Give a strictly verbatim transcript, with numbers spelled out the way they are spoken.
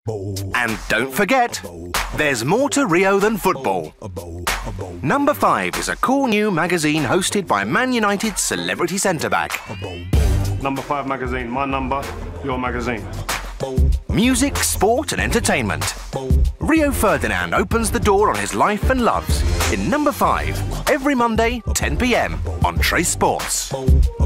And don't forget, there's more to Rio than football. Number five is a cool new magazine hosted by Man United's celebrity centre-back. Number five magazine, my number, your magazine. Music, sport and entertainment. Rio Ferdinand opens the door on his life and loves in Number five, every Monday, ten p m on Trace Sports.